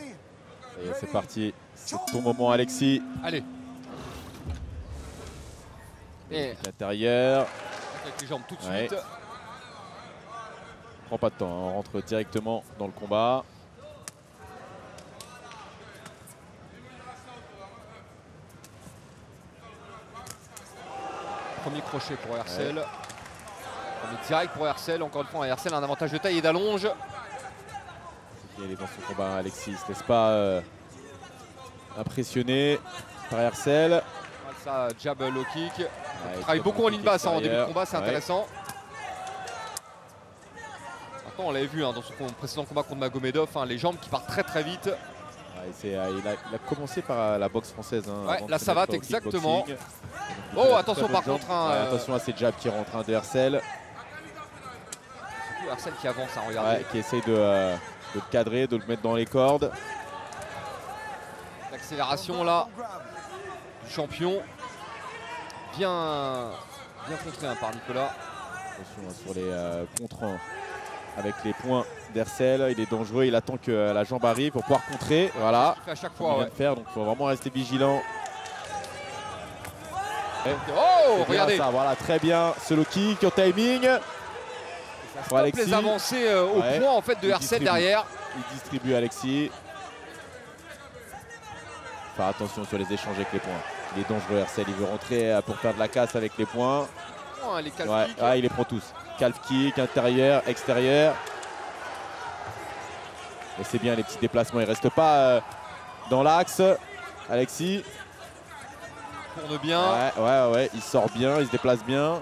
Et c'est parti, c'est ton moment Alexis. Allez. Et l'intérieur. avec les jambes tout de Ouais. suite. Prends pas de temps, hein, on rentre directement dans le combat. Premier crochet pour Hersel. Ouais. Premier direct pour Hersel. Encore une fois, Hersel a un avantage de taille et d'allonge. Il est dans son combat, Alexis. Il ne se laisse pas impressionner par Hersel. Ça, jab, low kick. Ouais, Il travaille beaucoup en ligne basse en début de combat, c'est intéressant. Maintenant, on l'avait vu hein, dans son précédent combat contre Magomedov, hein, les jambes qui partent très très vite. Ouais, il a commencé par la boxe française. Hein, ouais, la savate, exactement. Oh, attention par contre. Ouais, attention à ces jabs qui rentrent hein, de Hersel. Surtout Hersel qui avance, hein, regardez. Ouais, qui essaye de le cadrer, de le mettre dans les cordes. L'accélération là du champion. Bien contré hein, par Nicolas. Attention hein, sur les contres avec les points d'Hersel. Il est dangereux, il attend que la jambe arrive pour pouvoir contrer. Voilà. À chaque fois, ouais. Faire, donc il faut vraiment rester vigilant. Oh, regardez ça, voilà, très bien. Ce low kick au timing. Pour Alexis. Les avancées au point en fait de Hersel derrière. Il distribue Alexis. Faire attention sur les échanges avec les points. Il est dangereux Hersel, il veut rentrer pour faire de la casse avec les points. Oh, les ouais, il les prend tous. Calf kick, intérieur, extérieur. Et c'est bien les petits déplacements, il ne reste pas dans l'axe. Alexis. Il tourne bien. Ouais, il sort bien, il se déplace bien.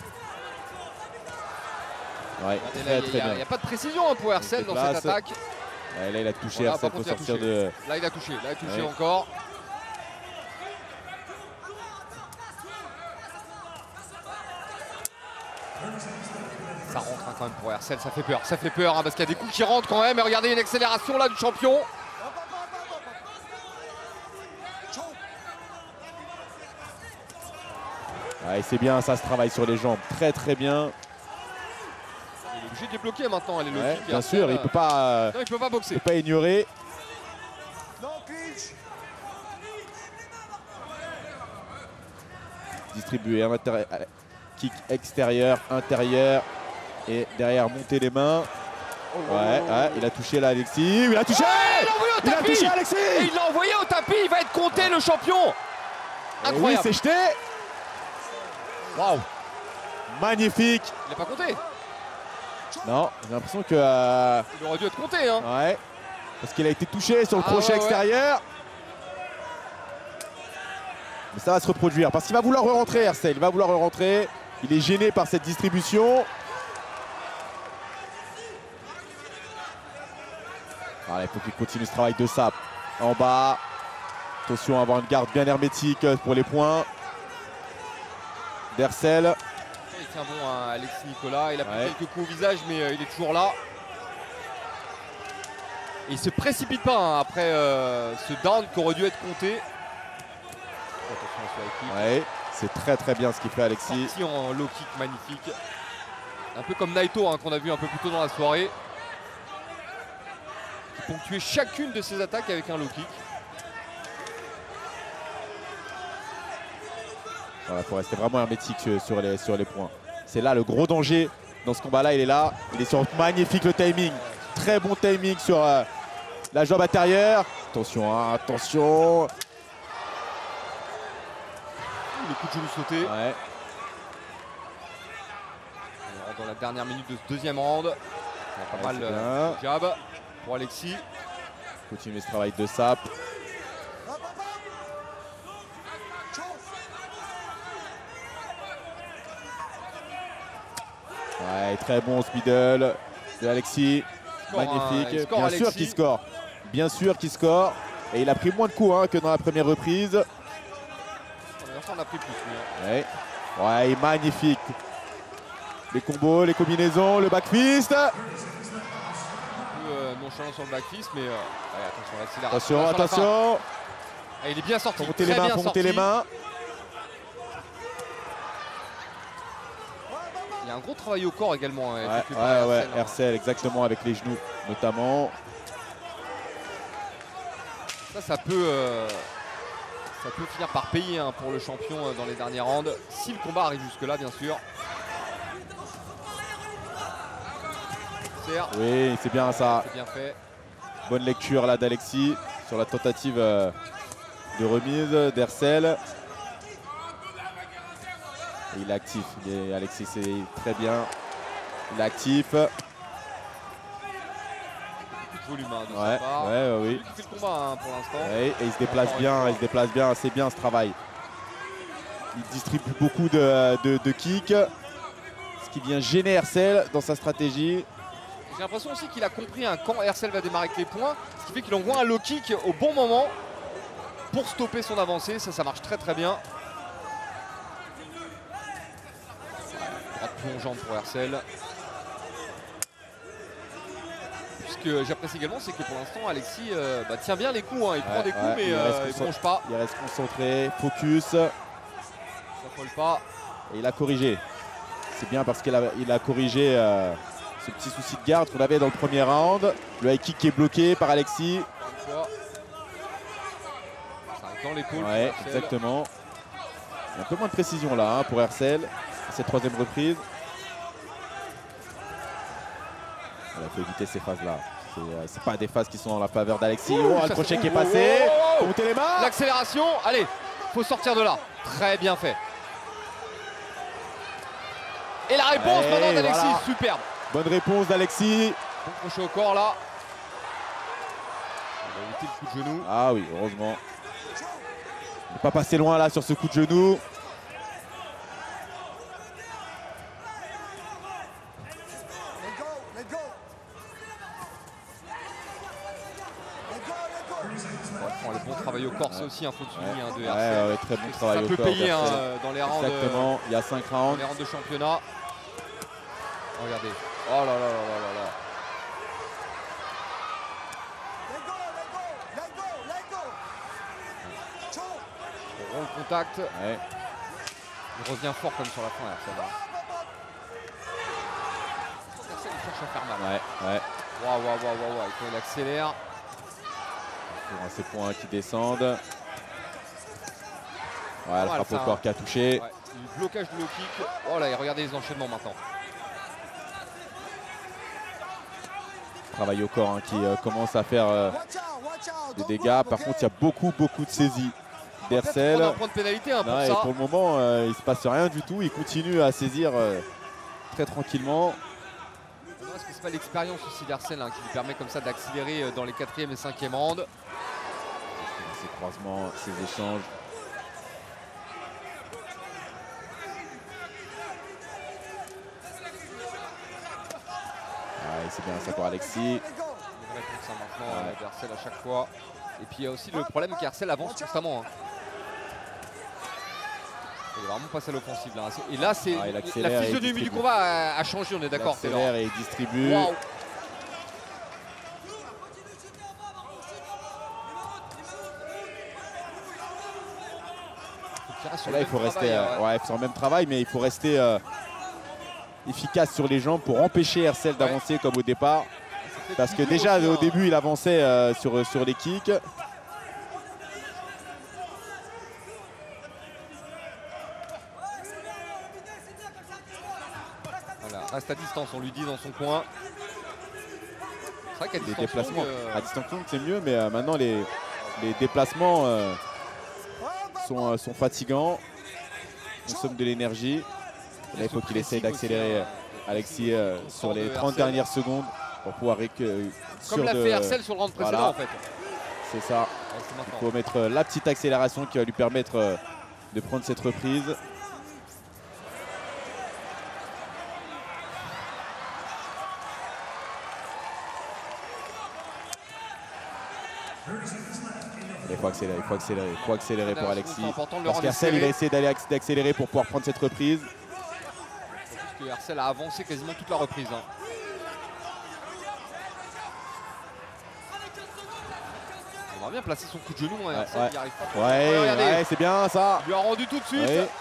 Ouais, très bien. Il n'y a pas de précision hein, pour Hersel dans cette attaque. Ouais, là il a touché Hersel pour sortir de... Là il a touché, encore. Ça rentre hein, quand même pour Hersel, ça fait peur hein, parce qu'il y a des coups qui rentrent quand même. Et regardez une accélération là du champion. Ouais, c'est bien, ça se travaille sur les jambes, très bien. Il est obligé de débloquer maintenant, les low kicks. Bien sûr, il peut pas. Non, il peut pas boxer. Il peut pas ignorer. Distribuer un kick extérieur, intérieur et derrière monter les mains. Ouais, il a touché là Alexis. Il a touché. Il a touché Alexis. Et il l'a envoyé au tapis. Il va être compté le champion. Incroyable. Oui, c'est jeté. Waouh. Magnifique. Il n'est pas compté. Non, j'ai l'impression que. Il aurait dû être compté. Hein. Ouais. Parce qu'il a été touché sur le crochet extérieur. Mais ça va se reproduire parce qu'il va vouloir re-rentrer Hersel. Il va vouloir re-rentrer. Il est gêné par cette distribution. Voilà, il faut qu'il continue ce travail de sape. En bas. Attention à avoir une garde bien hermétique pour les points d'Hersel. Il tient bon hein, Alexis Nicolas. Il a pris quelques coups au visage mais il est toujours là. Et il se précipite pas hein, après ce down qui aurait dû être compté. Ouais, c'est très bien ce qu'il fait Alexis. Parti en low kick magnifique. Un peu comme Naito hein, qu'on a vu un peu plus tôt dans la soirée. Qui ponctuait chacune de ses attaques avec un low kick. Voilà, il faut rester vraiment hermétique sur les points. C'est là le gros danger dans ce combat-là, il est là. Il est sur magnifique le timing. Très bon timing sur la jambe intérieure. Attention, hein, attention. Le coup de genou sauté. Ouais. On rentre dans la dernière minute de ce deuxième round. Pas mal de jab pour Alexis. Continuer ce travail de sape. Ouais, très bon ce middle de Alexis. Magnifique. Hein, bien sûr qu'il score. Bien sûr qu'il score. Et il a pris moins de coups hein, que dans la première reprise. On a pris plus. Ouais, magnifique. Les combos, les combinaisons, le back fist. Un peu nonchalant sur le back fist, mais attention, attention. Il est bien sorti. Faut monter les mains, Il y a un gros travail au corps également. Hersel, exactement, avec les genoux notamment. Ça peut finir par payer hein, pour le champion dans les dernières rounds, si le combat arrive jusque-là, bien sûr. Oui, c'est bien ça. C'est bien fait. Bonne lecture là d'Alexis sur la tentative de remise d'Hersel. Il est actif. Alexis, c'est très bien. Il est actif. Volume hein, de ouais, sa part. Oui. Il fait le combat hein, pour l'instant. Ouais, et il se déplace bien, c'est bien ce travail. Il distribue beaucoup de kicks, ce qui vient gêner Hersel dans sa stratégie. J'ai l'impression aussi qu'il a compris hein, quand Hersel va démarrer avec les points, ce qui fait qu'il envoie un low kick au bon moment pour stopper son avancée. Ça marche très très bien. Droite plongeante pour Hersel. Ce que j'apprécie également, c'est que pour l'instant, Alexis tient bien les coups. Hein. Il prend des coups, mais il ne bronche pas. Il reste concentré, focus. Ça colle pas. Et il a corrigé. C'est bien parce qu'il a corrigé ce petit souci de garde qu'on avait dans le premier round. Le high kick qui est bloqué par Alexis. Ça arrive dans l'épaule. Ouais, exactement. Il y a un peu moins de précision là hein, pour Hersel. Cette troisième reprise. Il faut éviter ces phases-là. C'est pas des phases qui sont en la faveur d'Alexis. Oh, le crochet qui est passé. Montez les mains. L'accélération. Allez, faut sortir de là. Très bien fait. Et la réponse maintenant d'Alexis. Voilà. Superbe. Bonne réponse d'Alexis. Bon crochet au corps là. On va éviter le coup de genou. Ah oui, heureusement. Il n'est pas passé loin là sur ce coup de genou. Le bon travail au corps, c'est aussi un faux de souligner de Hersel. Ouais, très bon travail au corps. Ça peut payer hein, dans les rounds. Exactement, il y a 5 rounds. Dans les rounds de championnat. Regardez. Oh là là là là là là. On rend le contact. Ouais. Il revient fort comme sur la fin. Hersel il cherche à faire mal. Ouais. Waouh. Quand il accélère. Ces points qui descendent. Ouais, le frappe au corps qui a touché. Ouais. Le blocage de low kick. Oh là, et regardez les enchaînements maintenant. Travail au corps hein, qui commence à faire des dégâts. Par contre, il y a beaucoup de saisies d'Hersel. Un point de pénalité hein, pour ça. Et pour le moment, il ne se passe rien du tout. Il continue à saisir très tranquillement. Est-ce que c'est pas l'expérience aussi d'Hersel hein, qui lui permet comme ça d'accélérer dans les 4e et 5e rounds? Ces croisements, ces échanges. C'est bien ça pour Alexis. Une réponse hein, maintenant d'Hersel à chaque fois. Et puis il y a aussi le problème qu'Hersel avance constamment. Hein. Il est vraiment passé à l'offensive là. Et là, c'est la physionomie du combat a changé, on est d'accord. Il accélère et il distribue. Wow. Là, il faut rester sur le même travail, mais il faut rester efficace sur les jambes pour empêcher Hersel d'avancer comme au départ. Parce que déjà au début, il avançait sur les kicks. Voilà, reste à distance, on lui dit dans son coin. C'est vrai qu'à distance déplacements, à distance longue, c'est mieux, mais maintenant les déplacements sont fatigants, consomment de l'énergie. Là, il faut qu'il essaye d'accélérer Alexis sur les 30 dernières secondes pour pouvoir comme l'a fait Hersel sur le round précédent en fait. C'est ça. Il faut mettre la petite accélération qui va lui permettre de prendre cette reprise. Il faut accélérer pour Alexis. Parce qu'Hersel, il va essayer d'accélérer pour pouvoir prendre cette reprise. Parce que Hersel a avancé quasiment toute la reprise. Hein. Il va bien placer son coup de genou. Hein, Hersel, il n'y arrive pas. Ouais, c'est bien ça. Il lui a rendu tout de suite. Ouais.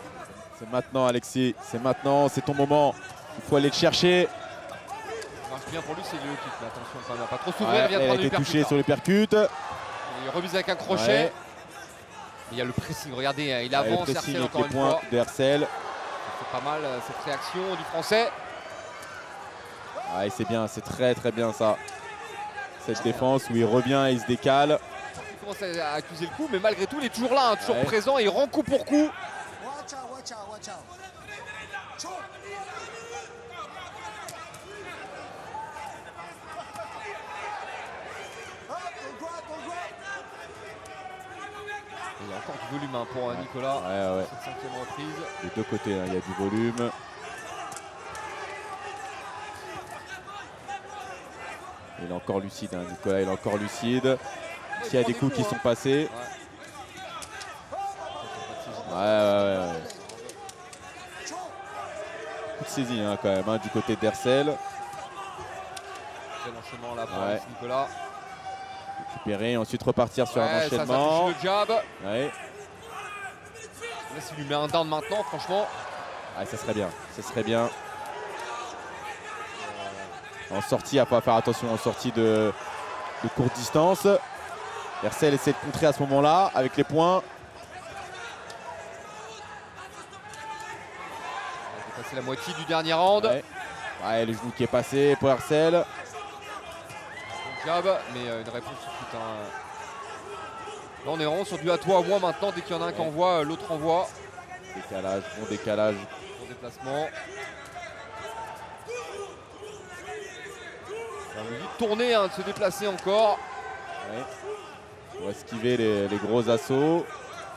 C'est maintenant, Alexis. C'est maintenant, c'est ton moment. Il faut aller le chercher. bien pour lui, c'est le kick. Mais attention quand même, pas trop s'ouvrir. Il a été touché sur les percutes. Il remise avec un crochet. Ouais. Il y a le pressing, regardez, il avance Hersel Hersel encore une points fois. d'Hersel. C'est pas mal cette réaction du Français. Ouais, c'est bien, c'est très bien ça. Cette défense où il revient et il se décale. Il commence à accuser le coup, mais malgré tout, il est toujours là, hein, toujours présent. Et il rend coup pour coup. Il y a encore du volume hein, pour Nicolas. Ouais. Cette 5e reprise. Des deux côtés, hein, il y a du volume. Il est encore lucide, hein, Nicolas, il est encore lucide. S'il y a des coups qui sont passés. Ouais. Coup de saisie hein, quand même, hein, du côté d'Hersel. Quel enchaînement là pour Nicolas. Récupérer, ensuite repartir sur un enchaînement. Ça le jab. Ouais. Là, s'il lui met un down maintenant, franchement. Ouais, ça serait bien. Ça serait bien. En sortie, à pas faire attention en sortie de courte distance. Hersel essaie de contrer à ce moment-là avec les points. Il a passé la moitié du dernier round. Ouais, le genou qui est passé pour Hersel. Jab, mais une réponse tout de suite. Hein. Là, on est vraiment sur du à toi à moi maintenant. Dès qu'il y en a un qui envoie, l'autre envoie. Décalage, bon décalage. Bon déplacement. Ça veut dire tourner, hein, de se déplacer encore. Ouais. Pour esquiver les gros assauts.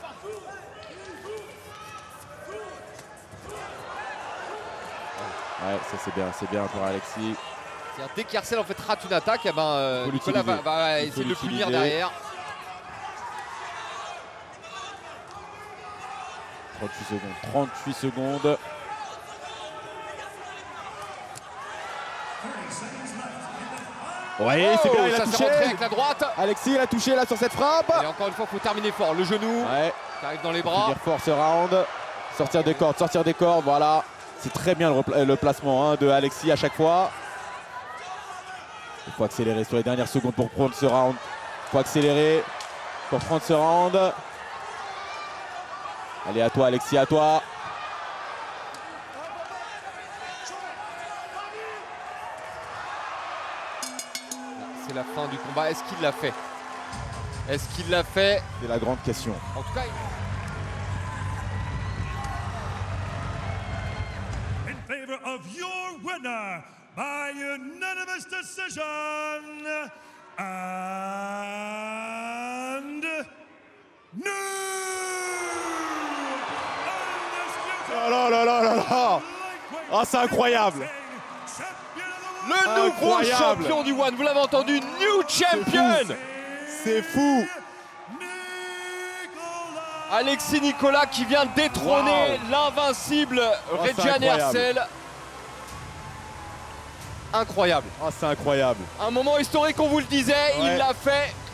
Ouais, ça c'est bien pour Alexis. Dès qu'Hersel en fait rate une attaque, eh ben, Nicolas va essayer de le punir derrière. 38 secondes. Ouais, c'est bien, il a touché. Avec la droite. Alexis, il a touché là sur cette frappe. Et encore une fois, il faut terminer fort. Le genou qui arrive dans les bras. Finir fort ce round. Sortir des cordes, voilà. C'est très bien le placement hein, de Alexis à chaque fois. Il faut accélérer sur les dernières secondes pour prendre ce round. Il faut accélérer pour prendre ce round. Allez, à toi Alexis, à toi. C'est la fin du combat. Est-ce qu'il l'a fait? Est-ce qu'il l'a fait? C'est la grande question. En tout cas, in favor of your winner by unanimous decision and Oh, c'est incroyable. le nouveau champion du One, vous l'avez entendu, new champion. C'est fou. Alexis Nicolas qui vient détrôner l'invincible Redjan Hersel. Incroyable. Oh, c'est incroyable. Un moment historique, on vous le disait, il l'a fait.